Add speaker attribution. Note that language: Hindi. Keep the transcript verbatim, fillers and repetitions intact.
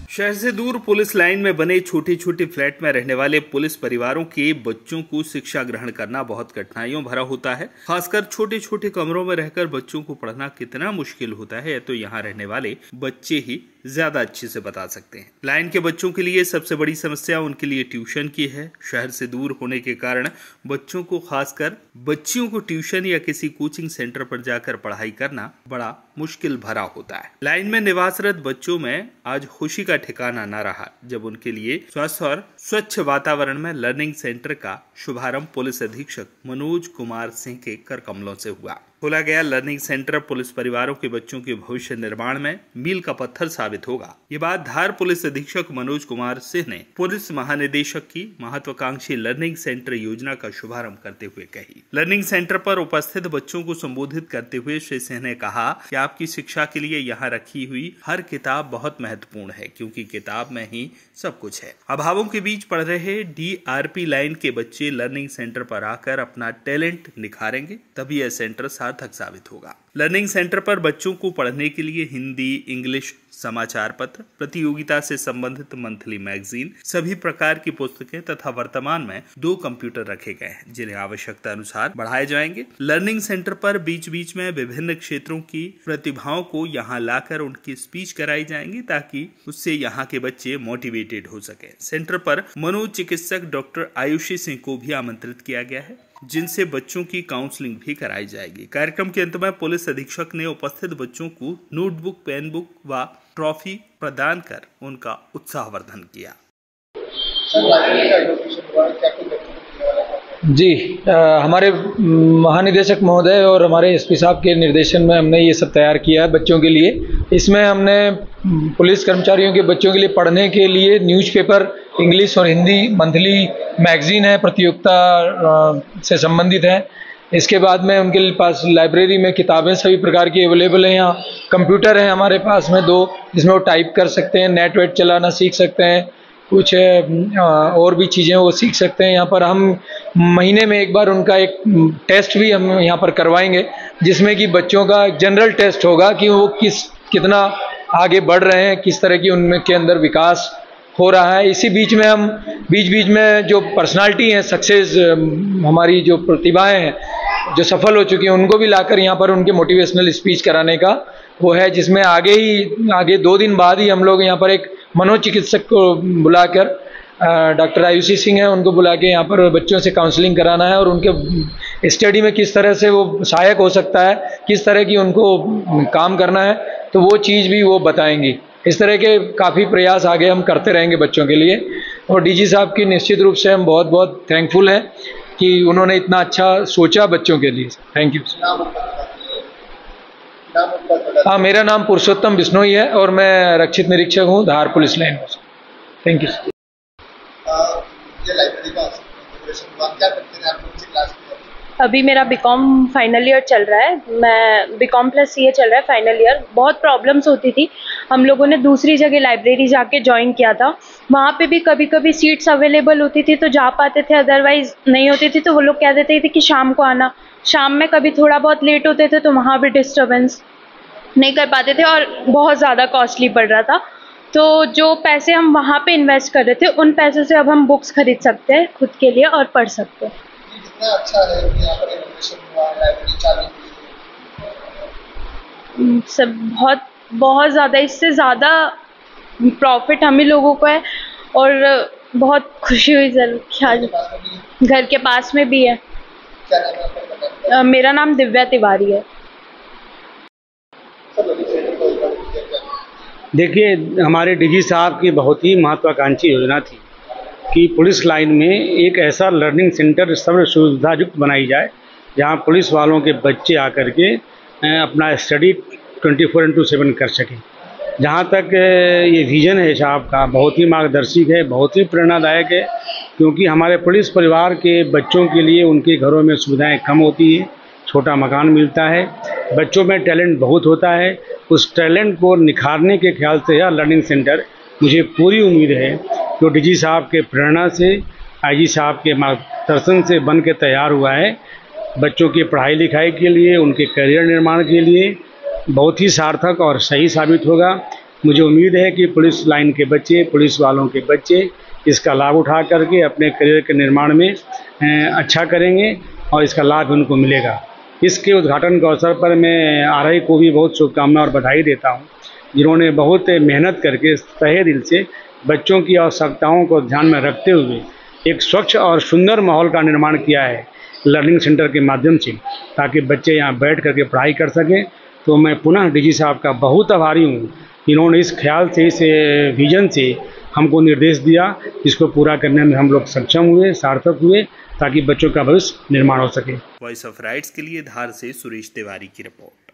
Speaker 1: शहर से दूर पुलिस लाइन में बने छोटे छोटे फ्लैट में रहने वाले पुलिस परिवारों के बच्चों को शिक्षा ग्रहण करना बहुत कठिनाइयों भरा होता है। खासकर छोटे छोटे कमरों में रहकर बच्चों को पढ़ना कितना मुश्किल होता है तो यहाँ रहने वाले बच्चे ही ज्यादा अच्छे से बता सकते हैं। लाइन के बच्चों के लिए सबसे बड़ी समस्या उनके लिए ट्यूशन की है। शहर से दूर होने के कारण बच्चों को, खासकर बच्चियों को ट्यूशन या किसी कोचिंग सेंटर पर जाकर पढ़ाई करना बड़ा मुश्किल भरा होता है। लाइन में निवासरत बच्चों में आज खुशी का ठिकाना न रहा जब उनके लिए स्वस्थ और स्वच्छ वातावरण में लर्निंग सेंटर का शुभारंभ पुलिस अधीक्षक मनोज कुमार सिंह के कर कमलों से हुआ। खोला गया लर्निंग सेंटर पुलिस परिवारों के बच्चों के भविष्य निर्माण में मील का पत्थर साबित होगा। ये बात धार पुलिस अधीक्षक मनोज कुमार सिंह ने पुलिस महानिदेशक की महत्वाकांक्षी लर्निंग सेंटर योजना का शुभारंभ करते हुए कही। लर्निंग सेंटर पर उपस्थित बच्चों को संबोधित करते हुए श्री सिंह ने कहा कि आपकी शिक्षा के लिए यहाँ रखी हुई हर किताब बहुत महत्वपूर्ण है, क्योंकि किताब में ही सब कुछ है। अभावों के बीच पढ़ रहे डी आर पी लाइन के बच्चे लर्निंग सेंटर पर आकर अपना टैलेंट निखारेंगे, तभी यह सेंटर सार्थक साबित होगा। लर्निंग सेंटर पर बच्चों को पढ़ने के लिए हिंदी, इंग्लिश, समाचार पत्र, प्रतियोगिता से संबंधित मंथली मैगजीन, सभी प्रकार की पुस्तकें तथा वर्तमान में दो कंप्यूटर रखे गए हैं जिन्हें आवश्यकता अनुसार बढ़ाए जाएंगे। लर्निंग सेंटर पर बीच बीच में विभिन्न क्षेत्रों की प्रतिभाओं को यहाँ लाकर उनकी स्पीच कराई जाएंगी ताकि उससे यहाँ के बच्चे मोटिवेटेड हो सके। सेंटर पर मनोचिकित्सक डॉक्टर आयुषी सिंह को भी आमंत्रित किया गया है, जिनसे बच्चों की काउंसलिंग भी कराई जाएगी। कार्यक्रम के अंत में पुलिस अधीक्षक ने उपस्थित बच्चों को नोटबुक, पेन बुक व ट्रॉफी प्रदान कर उनका उत्साहवर्धन किया।
Speaker 2: जी, आ, हमारे महानिदेशक महोदय और हमारे एसपी साहब के निर्देशन में हमने ये सब तैयार किया है बच्चों के लिए। इसमें हमने पुलिस कर्मचारियों के बच्चों के लिए पढ़ने के लिए न्यूज़पेपर, इंग्लिश और हिंदी मंथली मैगजीन है, प्रतियोगिता से संबंधित है। इसके बाद में उनके पास लाइब्रेरी में किताबें सभी प्रकार की अवेलेबल हैं। यहाँ कंप्यूटर है हमारे पास में दो, जिसमें वो टाइप कर सकते हैं, नेट वेट चलाना सीख सकते हैं, कुछ और भी चीज़ें वो सीख सकते हैं। यहाँ पर हम महीने में एक बार उनका एक टेस्ट भी हम यहाँ पर करवाएंगे, जिसमें कि बच्चों का जनरल टेस्ट होगा कि वो किस कितना आगे बढ़ रहे हैं, किस तरह की उनमें के अंदर विकास हो रहा है। इसी बीच में हम बीच बीच में जो पर्सनालिटी हैं, सक्सेस हमारी जो प्रतिभाएं हैं जो सफल हो चुकी हैं, उनको भी लाकर यहाँ पर उनके मोटिवेशनल स्पीच कराने का वो है, जिसमें आगे ही आगे दो दिन बाद ही हम लोग यहाँ पर एक मनोचिकित्सक को बुलाकर, डॉक्टर आयुषी सिंह है, उनको बुला के यहाँ पर बच्चों से काउंसलिंग कराना है और उनके स्टडी में किस तरह से वो सहायक हो सकता है, किस तरह की उनको काम करना है, तो वो चीज़ भी वो बताएंगी। इस तरह के काफ़ी प्रयास आगे हम करते रहेंगे बच्चों के लिए। और डीजी साहब की निश्चित रूप से हम बहुत बहुत थैंकफुल हैं कि उन्होंने इतना अच्छा सोचा बच्चों के लिए। Thank you. हाँ, मेरा नाम पुरुषोत्तम बिश्नोई है और मैं रक्षित निरीक्षक हूँ धार पुलिस लाइन में। Thank you.
Speaker 3: अभी मेरा बीकॉम फाइनल ईयर चल रहा है, मैं बीकॉम प्लस सीए चल रहा है फाइनल ईयर। बहुत प्रॉब्लम्स होती थी, हम लोगों ने दूसरी जगह लाइब्रेरी जाके ज्वाइन किया था। वहाँ पे भी कभी कभी सीट्स अवेलेबल होती थी तो जा पाते थे, अदरवाइज नहीं होती थी तो वो लोग कह देते थे कि शाम को आना। शाम में कभी थोड़ा बहुत लेट होते थे तो वहाँ भी डिस्टर्बेंस नहीं कर पाते थे और बहुत ज़्यादा कॉस्टली पड़ रहा था। तो जो पैसे हम वहाँ पे इन्वेस्ट कर रहे थे, उन पैसों से अब हम बुक्स खरीद सकते हैं खुद के लिए और पढ़ सकते हैं।
Speaker 4: कितना अच्छा है कि यहाँ पर इनोवेशन हुआ, लाइब्रेरी चालू हुई।
Speaker 3: सब बहुत बहुत ज़्यादा, इससे ज़्यादा प्रॉफिट हम ही लोगों को है और बहुत खुशी हुई जरूर। ख्याल घर के पास में भी है।
Speaker 4: क्या नाम है आपका?
Speaker 3: मेरा नाम दिव्या तिवारी है।
Speaker 5: देखिए, हमारे डीजी साहब की बहुत ही महत्वाकांक्षी योजना थी कि पुलिस लाइन में एक ऐसा लर्निंग सेंटर सर्व सुविधायुक्त बनाई जाए जहां पुलिस वालों के बच्चे आकर के अपना study twenty four into seven कर सकें। जहां तक ये विज़न है साहब का, बहुत ही मार्गदर्शिक है, बहुत ही प्रेरणादायक है, क्योंकि हमारे पुलिस परिवार के बच्चों के लिए उनके घरों में सुविधाएं कम होती हैं, छोटा मकान मिलता है, बच्चों में टैलेंट बहुत होता है। उस टैलेंट को निखारने के ख्याल से यह लर्निंग सेंटर, मुझे पूरी उम्मीद है जो डीजी साहब के प्रेरणा से, आईजी साहब के मार्गदर्शन से बन के तैयार हुआ है, बच्चों की पढ़ाई लिखाई के लिए, उनके करियर निर्माण के लिए बहुत ही सार्थक और सही साबित होगा। मुझे उम्मीद है कि पुलिस लाइन के बच्चे, पुलिस वालों के बच्चे इसका लाभ उठा करके अपने करियर के निर्माण में अच्छा करेंगे और इसका लाभ उनको मिलेगा। इसके उद्घाटन के अवसर पर मैं आर आई को भी बहुत शुभकामनाएं और बधाई देता हूं, जिन्होंने बहुत मेहनत करके तहे दिल से बच्चों की आवश्यकताओं को ध्यान में रखते हुए एक स्वच्छ और सुंदर माहौल का निर्माण किया है लर्निंग सेंटर के माध्यम से, ताकि बच्चे यहाँ बैठ करके पढ़ाई कर सकें। तो मैं पुनः डीजी साहब का बहुत आभारी हूँ, इन्होंने इस ख्याल से, इस विजन से हमको निर्देश दिया, इसको पूरा करने में हम लोग सक्षम हुए, सार्थक हुए, ताकि बच्चों का भविष्य निर्माण हो सके।
Speaker 1: वॉइस ऑफ राइट्स के लिए धार से सुरेश तिवारी की रिपोर्ट।